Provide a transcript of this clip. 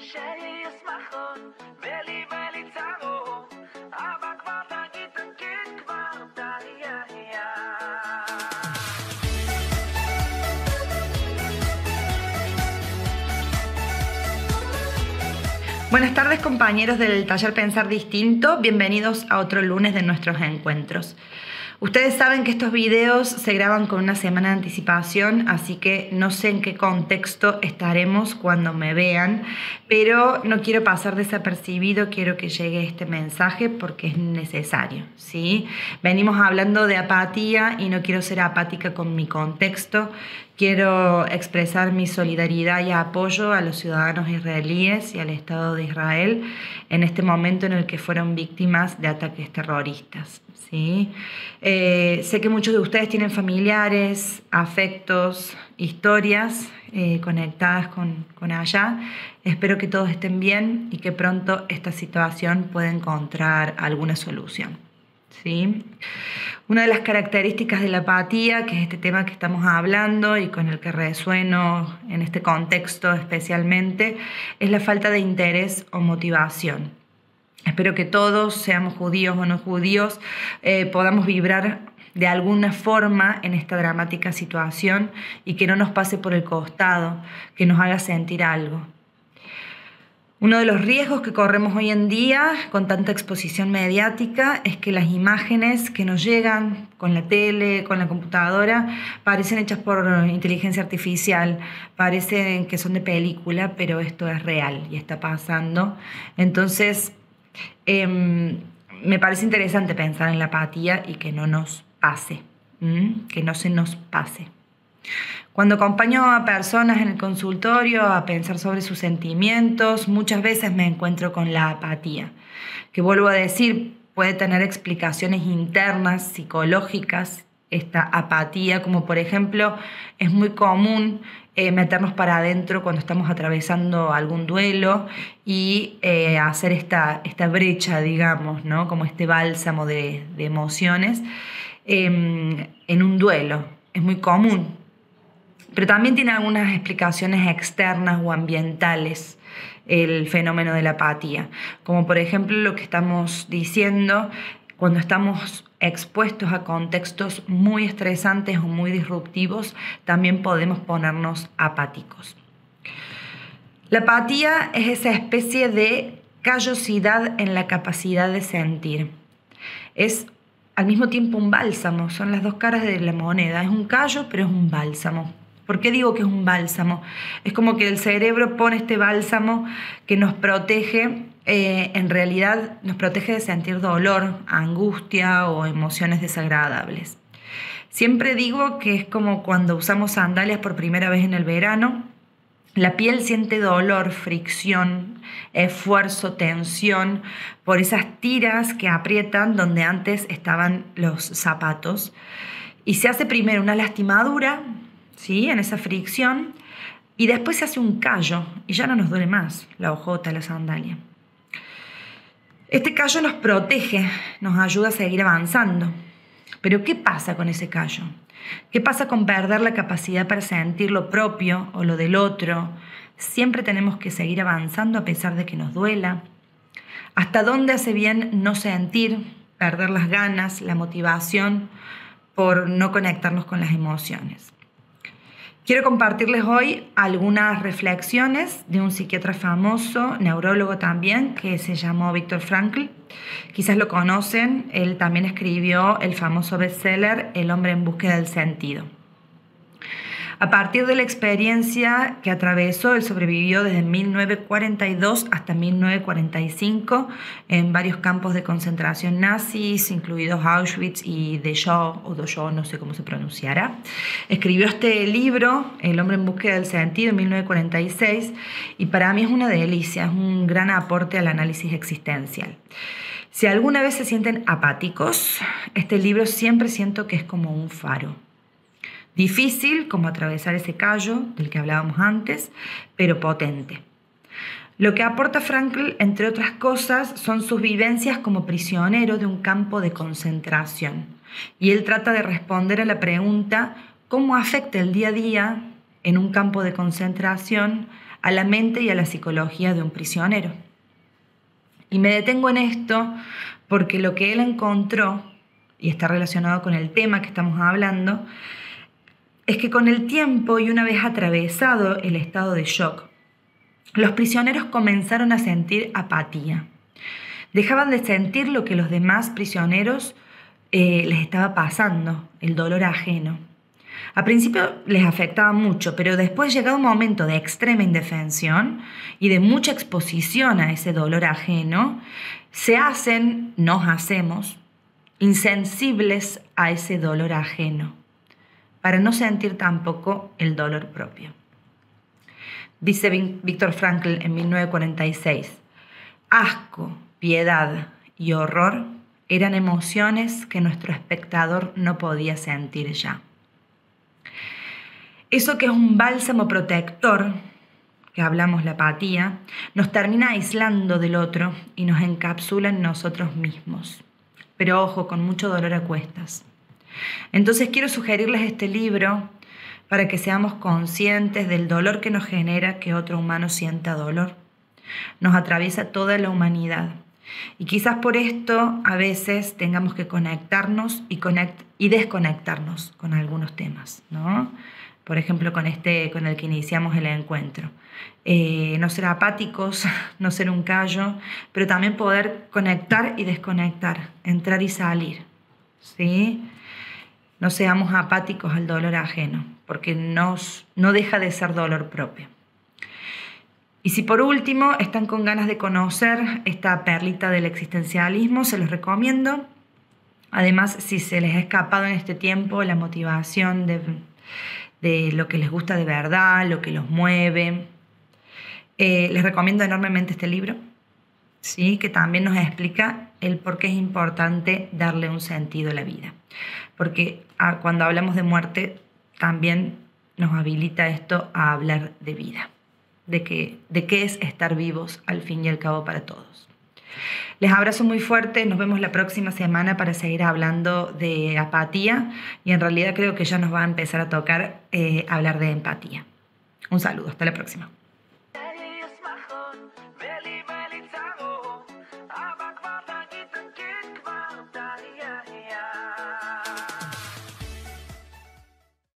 شاي يسمحون بالي بالي تعو أباك بطا جيتا كيك بطا يا Buenas tardes, compañeros del taller Pensar Distinto, bienvenidos a otro lunes de nuestros encuentros. Ustedes saben que estos videos se graban con una semana de anticipación, así que no sé en qué contexto estaremos cuando me vean, pero no quiero pasar desapercibido, quiero que llegue este mensaje porque es necesario, ¿sí? Venimos hablando de apatía y no quiero ser apática con mi contexto. Quiero expresar mi solidaridad y apoyo a los ciudadanos israelíes y al Estado de Israel en este momento en el que fueron víctimas de ataques terroristas, ¿sí? Sé que muchos de ustedes tienen familiares, afectos, historias conectadas con allá. Espero que todos estén bien y que pronto esta situación pueda encontrar alguna solución, ¿sí? Una de las características de la apatía, que es este tema que estamos hablando y con el que resueno en este contexto especialmente, es la falta de interés o motivación. Espero que todos, seamos judíos o no judíos, podamos vibrar de alguna forma en esta dramática situación y que no nos pase por el costado, que nos haga sentir algo. Uno de los riesgos que corremos hoy en día con tanta exposición mediática es que las imágenes que nos llegan con la tele, con la computadora, parecen hechas por inteligencia artificial, parecen que son de película, pero esto es real y está pasando. Entonces, me parece interesante pensar en la apatía y que no nos pase, que no se nos pase. Cuando acompaño a personas en el consultorio a pensar sobre sus sentimientos, muchas veces me encuentro con la apatía, que vuelvo a decir, puede tener explicaciones internas, psicológicas, esta apatía, como por ejemplo, es muy común meternos para adentro cuando estamos atravesando algún duelo y hacer esta brecha, digamos, ¿no? Como este bálsamo de emociones en un duelo. Es muy común. Pero también tiene algunas explicaciones externas o ambientales el fenómeno de la apatía, como por ejemplo lo que estamos diciendo cuando estamos expuestos a contextos muy estresantes o muy disruptivos, también podemos ponernos apáticos. La apatía es esa especie de callosidad en la capacidad de sentir. Es al mismo tiempo un bálsamo, son las dos caras de la moneda, es un callo pero es un bálsamo. ¿Por qué digo que es un bálsamo? Es como que el cerebro pone este bálsamo que nos protege, en realidad nos protege de sentir dolor, angustia o emociones desagradables. Siempre digo que es como cuando usamos sandalias por primera vez en el verano. La piel siente dolor, fricción, esfuerzo, tensión por esas tiras que aprietan donde antes estaban los zapatos. Y se hace primero una lastimadura, ¿sí? En esa fricción, y después se hace un callo y ya no nos duele más la hojota, la sandalia. Este callo nos protege, nos ayuda a seguir avanzando. Pero ¿qué pasa con ese callo? ¿Qué pasa con perder la capacidad para sentir lo propio o lo del otro? Siempre tenemos que seguir avanzando a pesar de que nos duela. ¿Hasta dónde hace bien no sentir, perder las ganas, la motivación por no conectarnos con las emociones? Quiero compartirles hoy algunas reflexiones de un psiquiatra famoso, neurólogo también, que se llamó Viktor Frankl. Quizás lo conocen, él también escribió el famoso bestseller El hombre en búsqueda del sentido. A partir de la experiencia que atravesó, él sobrevivió desde 1942 hasta 1945 en varios campos de concentración nazis, incluidos Auschwitz y Dachau, no sé cómo se pronunciará. Escribió este libro, El hombre en búsqueda del sentido, en 1946, y para mí es una delicia, es un gran aporte al análisis existencial. Si alguna vez se sienten apáticos, este libro siempre siento que es como un faro. Difícil, como atravesar ese callo del que hablábamos antes, pero potente. Lo que aporta Frankl, entre otras cosas, son sus vivencias como prisionero de un campo de concentración. Y él trata de responder a la pregunta, ¿cómo afecta el día a día en un campo de concentración a la mente y a la psicología de un prisionero. Y me detengo en esto porque lo que él encontró, y está relacionado con el tema que estamos hablando, es que con el tiempo y una vez atravesado el estado de shock, los prisioneros comenzaron a sentir apatía. Dejaban de sentir lo que los demás prisioneros les estaba pasando, el dolor ajeno. Al principio les afectaba mucho, pero después, llegado un momento de extrema indefensión y de mucha exposición a ese dolor ajeno, nos hacemos insensibles a ese dolor ajeno, para no sentir tampoco el dolor propio. Dice Viktor Frankl en 1946, asco, piedad y horror eran emociones que nuestro espectador no podía sentir ya. Eso que es un bálsamo protector, que hablamos la apatía, nos termina aislando del otro y nos encapsula en nosotros mismos. Pero ojo, con mucho dolor a cuestas. Entonces quiero sugerirles este libro para que seamos conscientes del dolor que nos genera que otro humano sienta dolor. Nos atraviesa toda la humanidad. Y quizás por esto a veces tengamos que conectarnos y desconectarnos con algunos temas, ¿no? Por ejemplo, con el que iniciamos el encuentro. No ser apáticos, no ser un callo, pero también poder conectar y desconectar, entrar y salir, ¿sí? No seamos apáticos al dolor ajeno, porque no deja de ser dolor propio. Y si por último están con ganas de conocer esta perlita del existencialismo, se los recomiendo. Además, si se les ha escapado en este tiempo la motivación de lo que les gusta de verdad, lo que los mueve, les recomiendo enormemente este libro, ¿sí? Que también nos explica el por qué es importante darle un sentido a la vida. Porque cuando hablamos de muerte, también nos habilita esto a hablar de vida, de qué es estar vivos al fin y al cabo para todos. Les abrazo muy fuerte, nos vemos la próxima semana para seguir hablando de apatía y en realidad creo que ya nos va a empezar a tocar hablar de empatía. Un saludo, hasta la próxima.